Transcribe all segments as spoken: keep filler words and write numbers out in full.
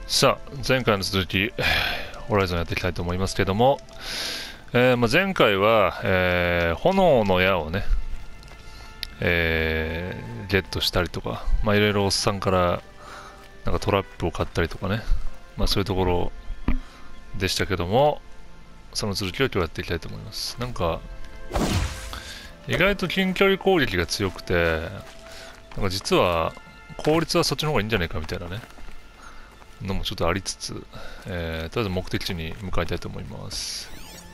さあ、前回の続き、ホライゾンやっていきたいと思いますけども、えーまあ、前回は、えー炎の矢をね、えーゲットしたりとか、まあ、いろいろおっさんからなんかトラップを買ったりとかね、まあ、そういうところでしたけども、その続きを今日やっていきたいと思います。なんか、意外と近距離攻撃が強くて、なんか実は効率はそっちの方がいいんじゃないかみたいなね、のもちょっとありつつ、えーとりあえず目的地に向かいたいと思います。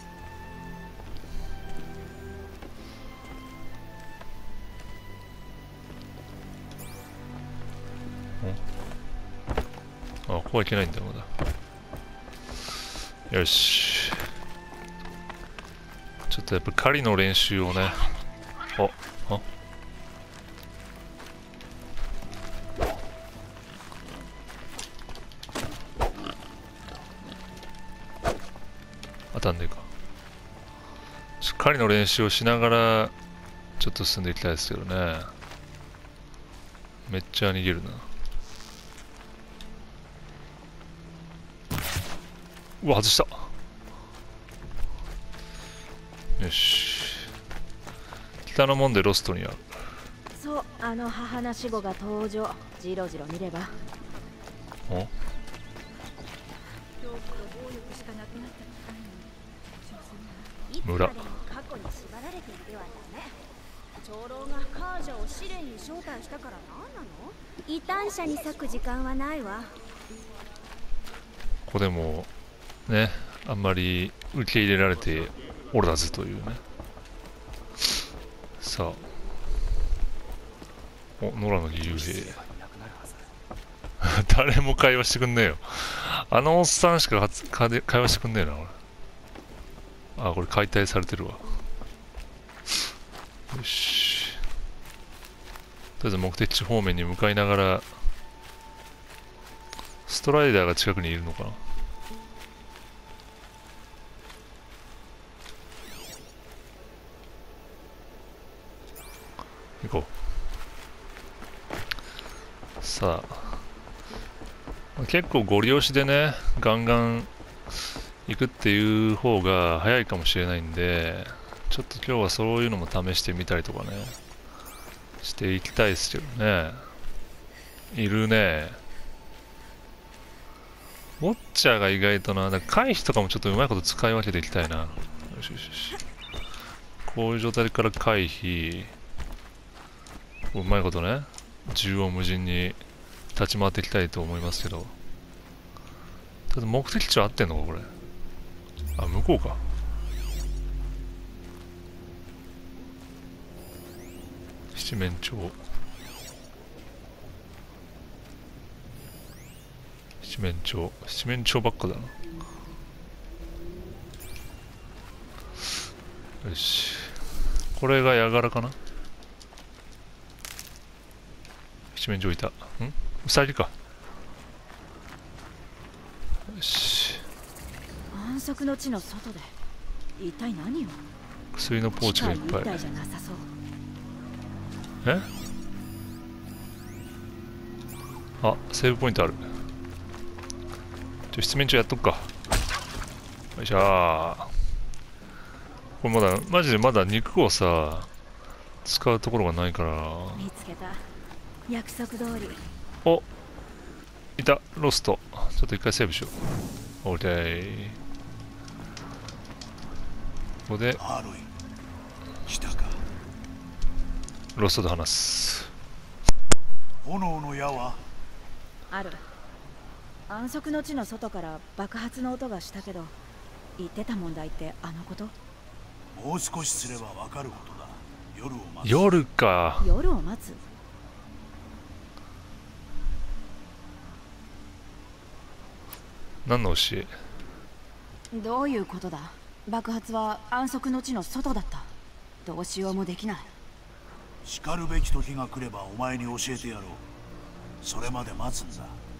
あ、ここはいけないんだよ、まだ。よし。ちょっとやっぱ狩りの練習をね。あ、あ当たんねえか。ちょ狩りの練習をしながら、ちょっと進んでいきたいですけどね。めっちゃ逃げるな。うわ、外した。よし。北の門でロストに会う。 そう、あの母なし子が登場。じろじろ見れば。 お村。 過去に縛られていてはダメ。長老がカージャを試練に招待したから何なの？異端者に割く時間はないわ。 ここでもね、あんまり受け入れられておらずというね。さあ、お、野良の義勇兵。誰も会話してくんねえよ。あのおっさんしかはつかで会話してくんねえな、俺。あ、これ解体されてるわ。よし。とりあえず目的地方面に向かいながら、ストライダーが近くにいるのかな。行こう。さあ、結構ゴリ押しでね、ガンガン行くっていう方が早いかもしれないんで、ちょっと今日はそういうのも試してみたりとかね、していきたいですけどね。いるね。ウォッチャーが意外とな、だから回避とかもちょっとうまいこと使い分けていきたいな。よしよしよし。こういう状態から回避。うまいことね、縦横無尽に立ち回っていきたいと思いますけど。ただ目的地は合ってんのか、これ。あ、向こうか。七面鳥。七面鳥。七面鳥ばっかだな。よし。これがヤガラかな。七面鳥いた。んウサギか。よし。 安息の地の外で一体何を？ 薬のポーチがいっぱい。 機械一体じゃなさそう。 えあ、セーブポイントある。ちょ、七面鳥やっとくか。よいしょー。これまだ、マジでまだ肉をさ、使うところがないから。 見つけた。約束通り。 お、いた、ロスト。ちょっと一回セーブしよう。オーケー。ここで、ロストと話す。 炎の矢はある。安息の地の外から爆発の音がしたけど、言ってた問題ってあのこと？ もう少しすればわかることだ。夜を待つ。 夜か。 夜を待つ？ 何の教え？ どういうことだ？爆発は安息の地の外だった。どうしようもできない。 叱るべき時が来ればお前に教えてやろう。それまで待つんだ。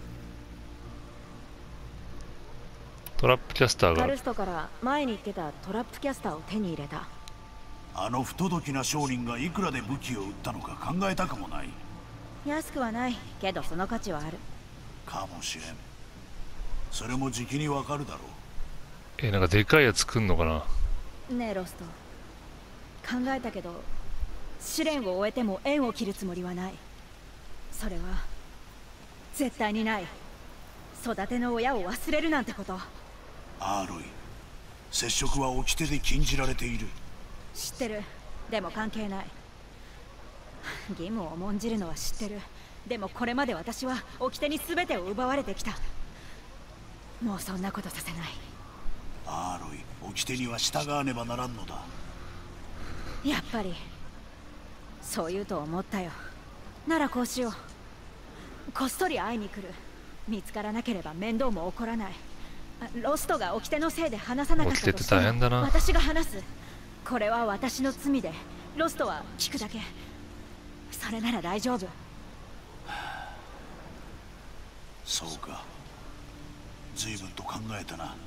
トラップキャスターがカある。 ルストから前に言ってたトラップキャスターを手に入れた。 あの不届きな商人がいくらで武器を売ったのか考えたかもない。 安くはないけどその価値はある。 かもしれん。 それもじきにわかるだろう。 え、なんかでかいやつ来んのかな。 ねえロスト、考えたけど試練を終えても縁を切るつもりはない。それは絶対にない。育ての親を忘れるなんてこと。 アーロイ、接触は掟で禁じられている。 知ってる。でも関係ない。義務を重んじるのは知ってる。でもこれまで私は掟に全てを奪われてきた。もうそんなことさせない。 アーロイ、掟には従わねばならんのだ。 やっぱりそう言うと思ったよ。ならこうしよう。こっそり会いに来る。見つからなければ面倒も起こらない。ロストが掟のせいで話さなかったとしても掟って大変だな。 私が話す。これは私の罪でロストは聞くだけ。それなら大丈夫。 そうか、随分と考えたな。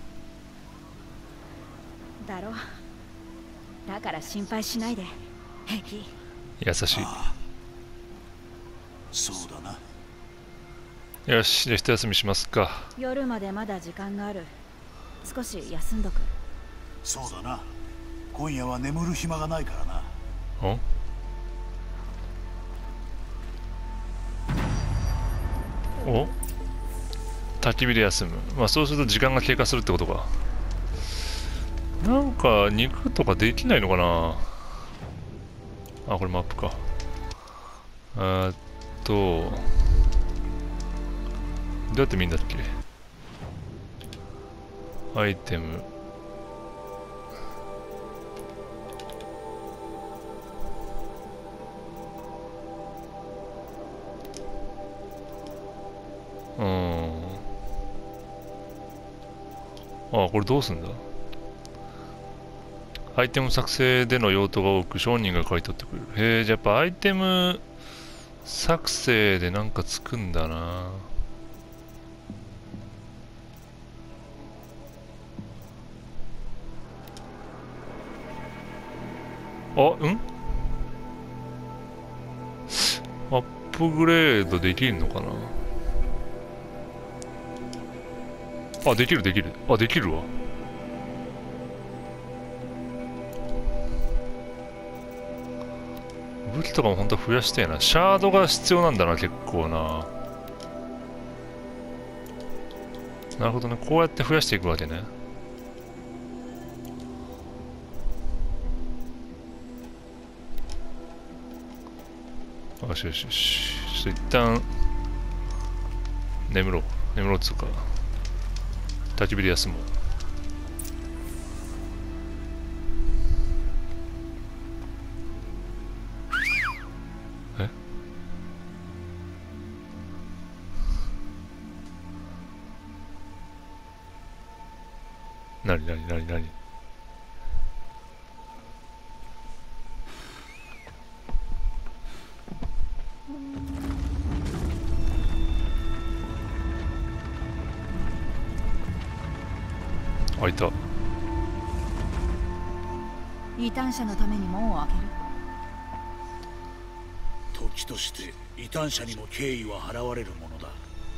だろ。だから心配しないで。平気。 優しい。 ああ、そうだな。 よし、じゃあ一休みしますか。 夜までまだ時間がある。少し休んどく。 そうだな。今夜は眠る暇がないからな。 おお焚き火で休む。まあそうすると時間が経過するってことか。なんか肉とかできないのかな。あ、これマップか。えーっとどうやって見んだっけ。アイテム、うーん。あ、これどうすんだ。アイテム作成での用途が多く商人が買い取ってくれる。へえ、じゃあやっぱアイテム作成でなんかつくんだな。あ、うんアップグレードできるのかな。あ、できるできる。あ、できるわ。武器とかも本当は増やしたいな。シャードが必要なんだな、結構な。なるほどね。こうやって増やしていくわけね。よしよしよし。ちょっと一旦眠ろう。眠ろうっつうか。焚き火で休もう。え？なになになになに？あ、いた。 異端者のために門を開ける。 時として異端者にも敬意は払われるものだ。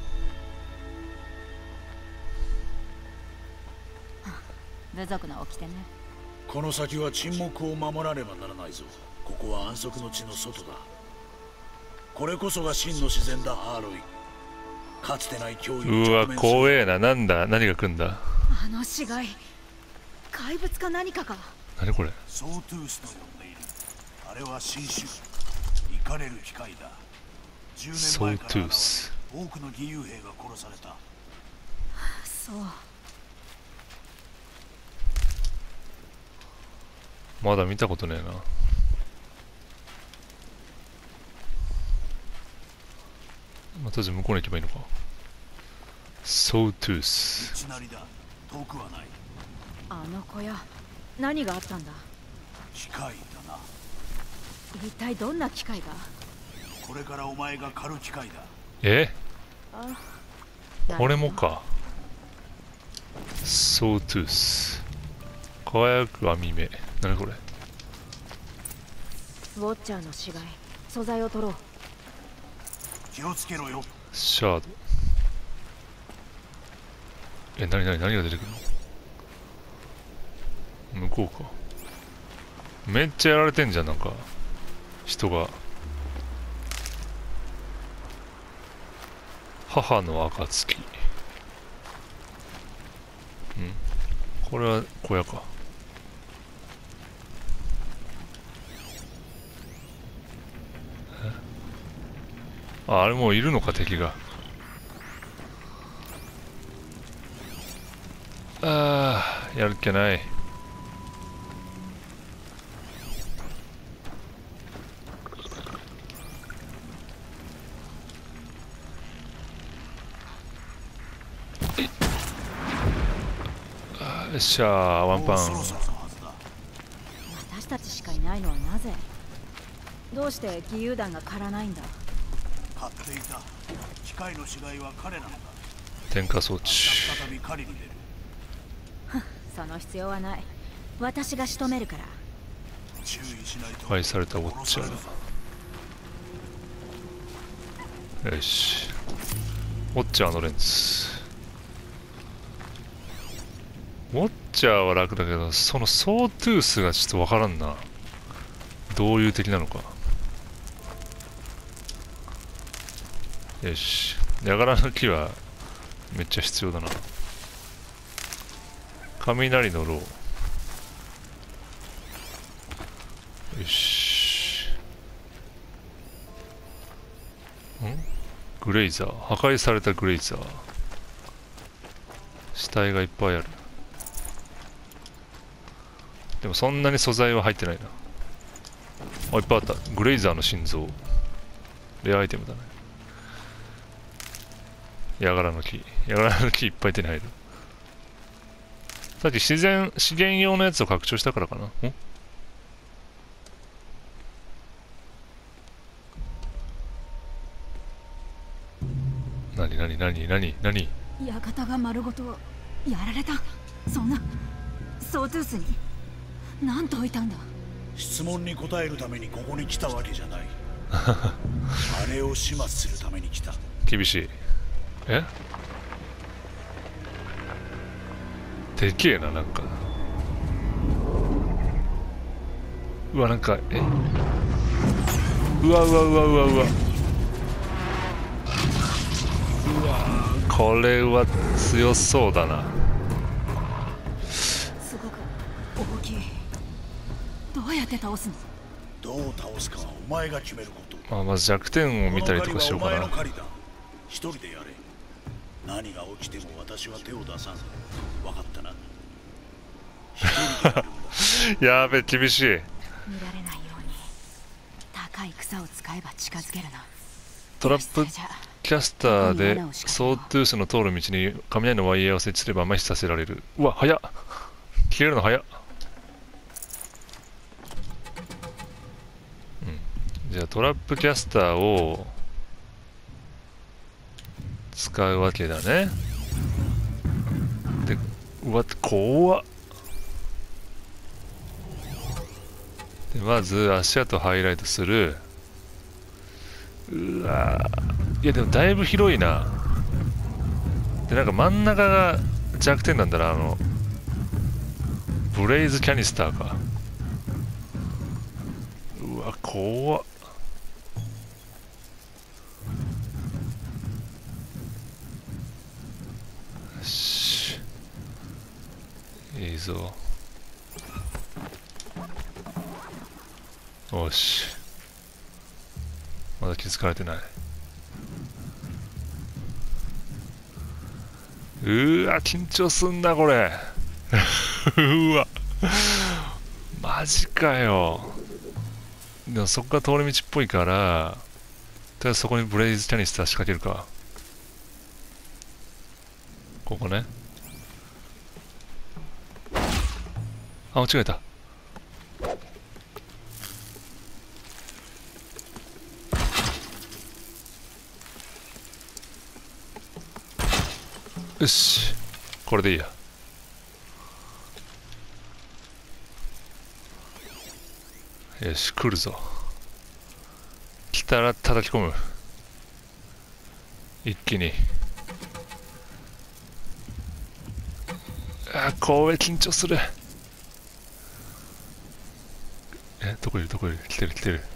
部族の掟ね。 この先は沈黙を守らねばならないぞ。ここは安息の地の外だ。これこそが真の自然だ、アーロイ。かつてない脅威にうわ、 直面する。 怖えな。なんだ、何が来んだ。 あの死骸、怪物か何かか。 何これ。 ソートゥースと呼んでいる。あれは新種、イカれる機械だ。じゅうねんまえから現れ多くの義勇兵が殺された。 そう。 まだ見たことねえな。まあ、とりあえず向こうに行けばいいのか。ソートゥース。 道なりだ。遠くはない。 あの小屋、何があったんだ。 機械だな。 一体どんな機械が。 これからお前が狩る機械だ。 え？ あ、 これもか。ソートゥース。輝く網目。何これ。 ウォッチャーの死骸、素材を取ろう。 気をつけろよ。 シャード。 え、なになに何が出てくるの？向こうか。めっちゃやられてんじゃん、なんか人が。母の暁。ん、これは小屋か。あ、あれもういるのか、敵が。ああ、やるっきゃない。よっしゃー、ワンパン。 私たちしかいないのはなぜ？どうして義勇団が狩らないんだ？ 買っていた機械の死骸は彼なのだ。 点火装置。 再び狩りに出る。 その必要はない。私が仕留めるから。 注意しないと。 破壊されたウォッチャー。よし。ウォッチャーのレンズ。ウォッチャーは楽だけど、そのソートゥースがちょっとわからんな。どういう敵なのか。よし。ヤガラの木はめっちゃ必要だな。雷のロー。よし。ん？グレイザー。破壊されたグレイザー。死体がいっぱいある。でもそんなに素材は入ってないな。あ、いっぱいあった。グレイザーの心臓。レアアイテムだね。ヤガラの木。ヤガラの木いっぱい手に入る。さっき自然、資源用のやつを拡張したからかな。ん？なになになになになに？ 館が丸ごとやられた。そんなソートゥースに何と置いたんだ？ 質問に答えるためにここに来たわけじゃない。あれを始末するために来た。 厳しい。え？でけえな、なんか。うわ、なんか、え？うわうわうわうわうわ。うわ、これは強そうだな。 すごく大きい。どうやって倒すの？ どう倒すかはお前が決めること。 まあ、まず弱点を見たりとかしようかな。 この狩りはお前の狩りだ。一人でやれ。何が起きても私は手を出さん。分かったな。一人でやるんだ。 やべ、厳しい。 見られないように高い草を使えば近づけるな。 トラップキャスターでソートゥースの通る道に雷のワイヤーを設置すれば麻痺させられる。うわ、早っ。消えるの早っ。うん。じゃあトラップキャスターを使うわけだね。で、うわ、怖っ。で、まず足跡ハイライトする。うわー、いやでもだいぶ広いな。で、なんか真ん中が弱点なんだな。あのブレイズキャニスターか。うわ、怖っ。よし、いいぞ。よし、まだ気づかれてない。うーわ、緊張すんなこれ。うわ、マジかよ。でもそこが通り道っぽいから、とりあえずそこにブレイズキャニスター仕掛けるか。ここね。あ、間違えた。よし、これでいいや。よし、来るぞ。来たら叩き込む。一気に。 あ、これ緊張する。え、どこいるどこいる、来てる来てる。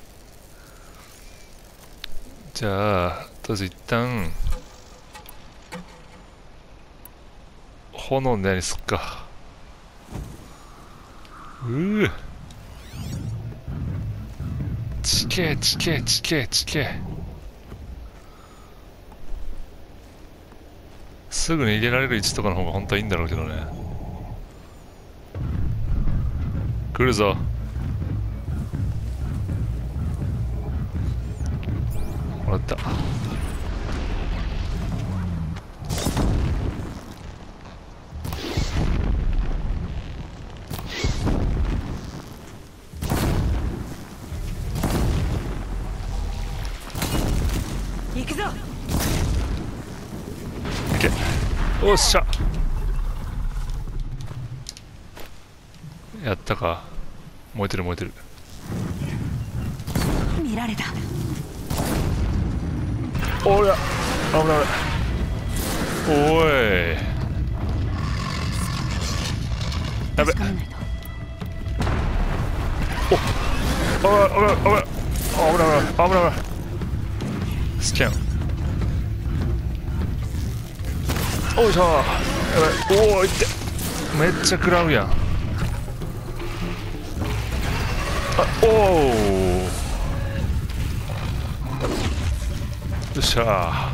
じゃあ、とりあえず一旦、炎の矢にすっか。うぅ。ちけちけちけちけ。すぐ逃げられる位置とかの方が本当はいいんだろうけどね。来るぞ。もらった。 行くぞ。 いけ。おっしゃ。やったか。燃えてる燃えてる。 見られた。 おりゃ、危ない危ない。おい。やべ。 確かめないと。 お、危ない危ない危ない危ない危ない危ない危ない。スキャン。おいしょー。やばい。おお、いって。めっちゃ食らうやん。あ、おお。よっしゃ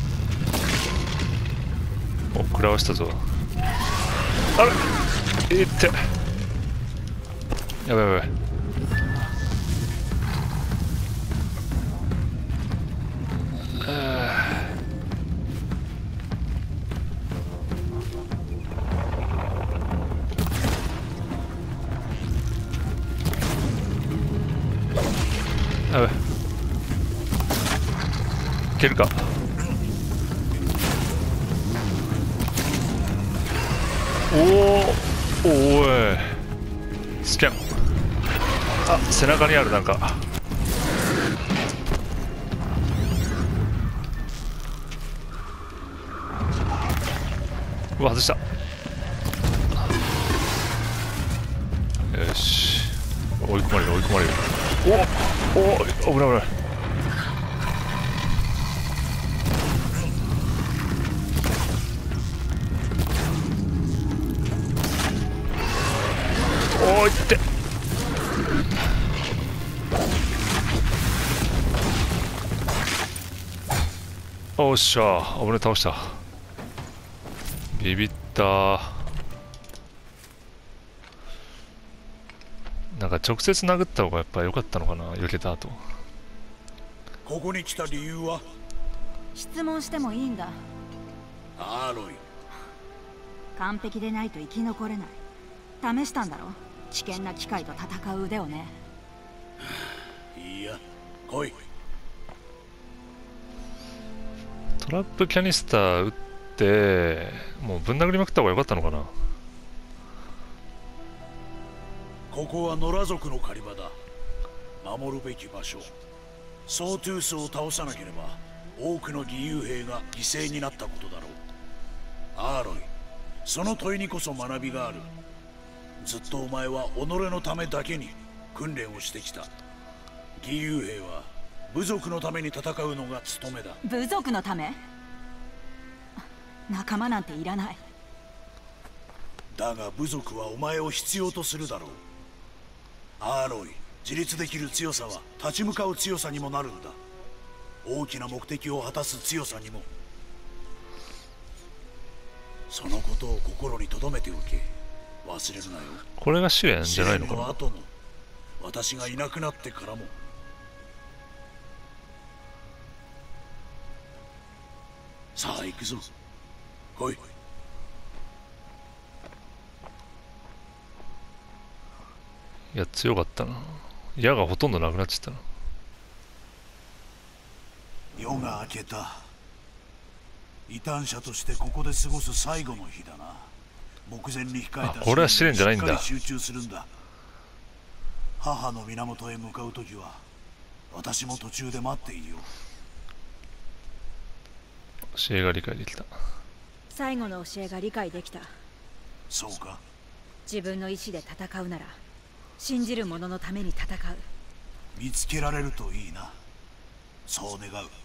ー。お、食らわしたぞ。あれ、いって。やばいやばい。やばい。いけるか。おお、おい。スキャン。あ、背中にあるなんか。うわ、外した。よし。追い込まれる追い込まれる。おお、お、危ない危ない。おーいって。おっしゃ、危ね、倒した。ビビった。なんか直接殴った方がやっぱ良かったのかな、避けた後。 ここに来た理由は？ 質問してもいいんだ。 アーロイ。 完璧でないと生き残れない。試したんだろ、危険な機械と戦う腕をね。 いいや、来い。 トラップキャニスター撃ってもうぶん殴りまくった方が良かったのかな。 ここは野良族の狩り場だ。守るべき場所。ソートゥースを倒さなければ多くの義勇兵が犠牲になったことだろう。アーロイ、その問いにこそ学びがある。ずっとお前は己のためだけに訓練をしてきた。義勇兵は部族のために戦うのが務めだ。 部族のため？仲間なんていらない。 だが部族はお前を必要とするだろう。アーロイ、自立できる強さは立ち向かう強さにもなるんだ。大きな目的を果たす強さにも。そのことを心に留めておけ。忘れるなよ。 これが試練じゃないのかな。 試練の後も、私がいなくなってからも。さあ行くぞ。来い。 いや、強かったな。矢がほとんどなくなっちゃったな。 夜が明けた。異端者としてここで過ごす最後の日だな。目前に控えた。 これは試練じゃないんだ。 しっかり集中するんだ。母の源へ向かうときは私も途中で待っていよう。 教えが理解できた。 最後の教えが理解できた。 そうか。 自分の意志で戦うなら信じる者のために戦う。 見つけられるといいな。そう願う。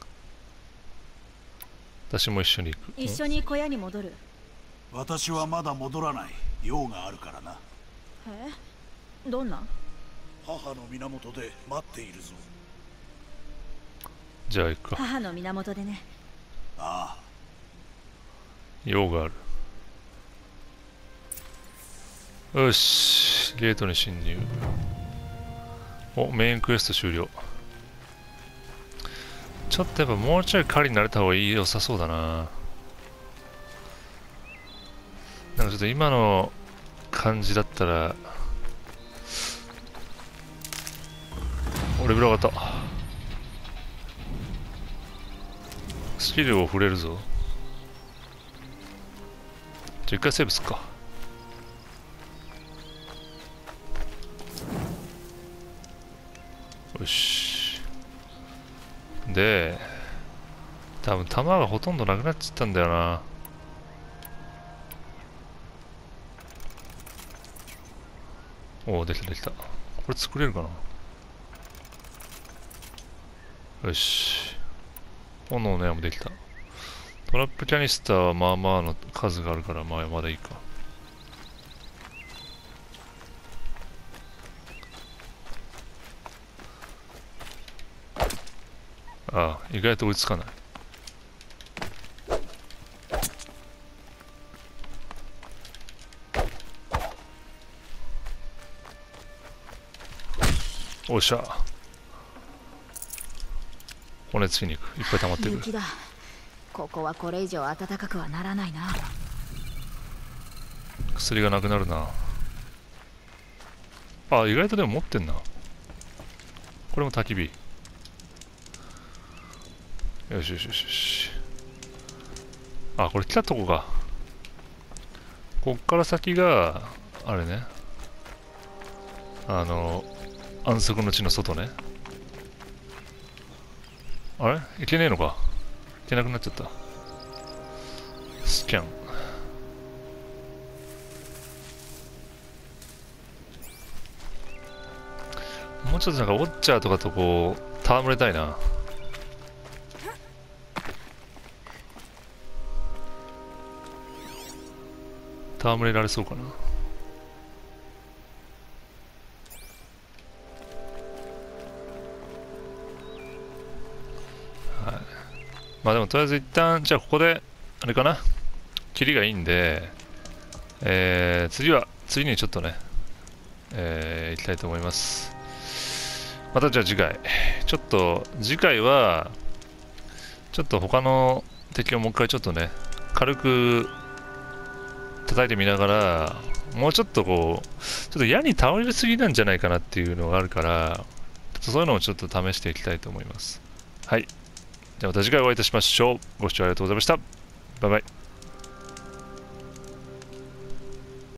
私も一緒に行く。 一緒に小屋に戻る。 私はまだ戻らない。用があるからな。 え、どんな？ 母の源で待っているぞ。 じゃあ行くか。 母の源でね。 ああ。 用がある。よし、ゲートに侵入。お、メインクエスト終了。ちょっとやっぱもうちょい狩りになれた方がいい良さそうだな。なんかちょっと今の感じだったら、お、レベル上がった。スキルを振れるぞ。じゃあ一回セーブすっか。よし。で、多分弾がほとんどなくなっちゃったんだよな。おお、できたできた。これ作れるかな。よし。炎の矢もできた。トラップキャニスターはまあまあの数があるから、まあまだいいか。ああ、意外と追いつかない。おっしゃ。骨つきに行く。いっぱい溜まってくる。 雪だ。ここはこれ以上暖かくはならないな。 薬がなくなるな。あ、意外とでも持ってんな。これも焚き火。よしよしよしよし。あ、これ来たとこか。こっから先が、あれね。あの、安息の地の外ね。あれいけねえのか。いけなくなっちゃった。スキャン。もうちょっとなんかウォッチャーとかとこう、戯れたいな。戯れられそうかな。はい。まあでもとりあえず一旦、じゃあここで、あれかな。キリがいいんで、えー、次は、次にちょっとね、えー、行きたいと思います。またじゃあ次回。ちょっと、次回は、ちょっと他の敵をもう一回ちょっとね、軽く叩いてみながら、もうちょっとこう、ちょっと矢に倒れすぎなんじゃないかなっていうのがあるから、そういうのをちょっと試していきたいと思います。はい。じゃあまた次回お会いいたしましょう。ご視聴ありがとうございました。バイバイ。